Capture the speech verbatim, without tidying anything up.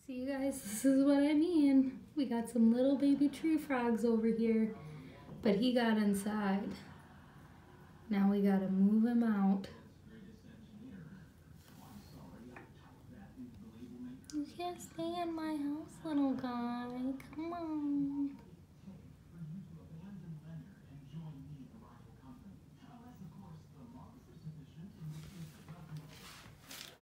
See you guys, this is what I mean. We got some little baby tree frogs over here, but he got inside. Now we gotta move him out. You can't stay in my house, little guy. Come on.